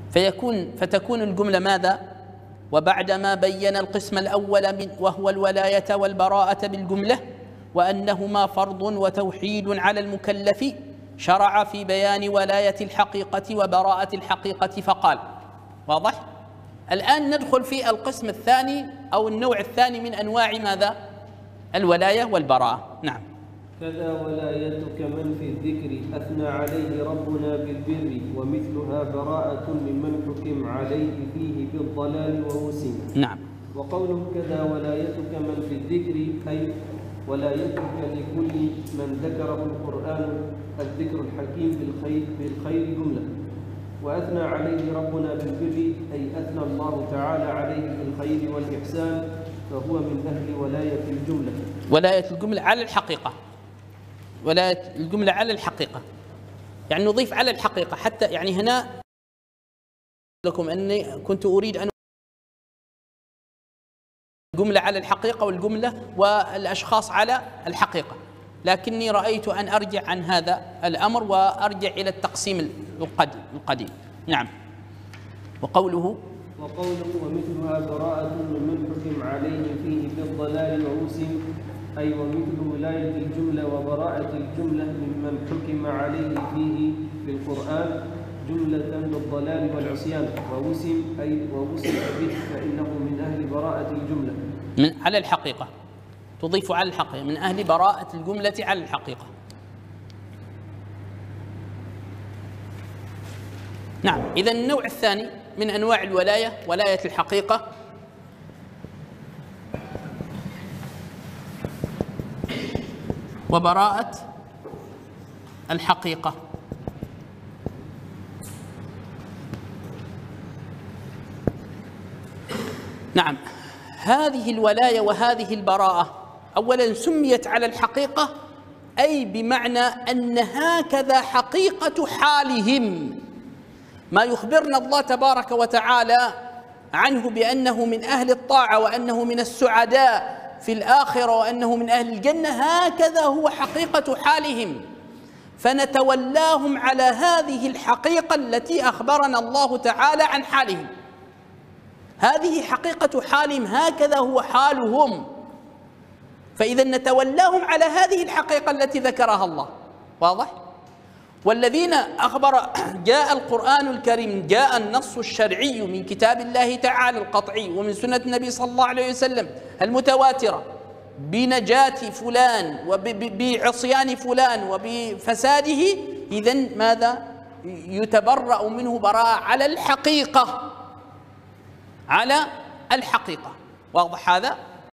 فتكون الجملة ماذا؟ وبعدما بين القسم الأول وهو الولاية والبراءة بالجملة وأنهما فرض وتوحيد على المكلف، شرع في بيان ولاية الحقيقة وبراءة الحقيقة فقال. واضح؟ الآن ندخل في القسم الثاني أو النوع الثاني من أنواع ماذا؟ الولاية والبراءة. نعم. كذا ولايتك من في الذكر أثنى عليه ربنا بالبر، ومثلها براءة ممن حكم عليه فيه بالضلال ووسم. نعم. وقوله كذا ولايتك من في الذكر أي ولايتك لكل من ذكره القرآن الذكر الحكيم بالخير جملة. وأثنى عليه ربنا بالبر أي أثنى الله تعالى عليه بالخير والإحسان، فهو من أهل ولاية الجملة. ولاية الجملة على الحقيقة، ولاية الجملة على الحقيقة، يعني نضيف على الحقيقة. حتى يعني هنا لكم أني كنت أريد أن الجملة على الحقيقة والجملة والأشخاص على الحقيقة، لكني رأيت أن أرجع عن هذا الأمر وأرجع إلى التقسيم القديم. نعم. وقوله ومثلها براءة ممن حكم عليه فيه بالضلال ووسم، أي ومثل ولاية الجملة وبراءة الجملة ممن حكم عليه فيه في القرآن جملة بالضلال والعصيان، ووسم أي ووسم به فإنه من أهل براءة الجملة. من على الحقيقة، تضيف على الحقيقة، من أهل براءة الجملة على الحقيقة. نعم. إذن النوع الثاني من أنواع الولاية ولاية الحقيقة، وبراءة الحقيقة. نعم. هذه الولاية وهذه البراءة أولا سميت على الحقيقة أي بمعنى أن هكذا حقيقة حالهم، ما يخبرنا الله تبارك وتعالى عنه بأنه من أهل الطاعة وأنه من السعداء في الآخرة وأنه من أهل الجنة، هكذا هو حقيقة حالهم، فنتولاهم على هذه الحقيقة التي أخبرنا الله تعالى عن حالهم. هذه حقيقة حالهم، هكذا هو حالهم، فإذا نتولاهم على هذه الحقيقة التي ذكرها الله. واضح؟ والذين جاء القرآن الكريم، جاء النص الشرعي من كتاب الله تعالى القطعي ومن سنة النبي صلى الله عليه وسلم المتواترة بنجاة فلان وبعصيان فلان وبفساده، إذن ماذا؟ يتبرأ منه براءة على الحقيقة، على الحقيقة. واضح هذا؟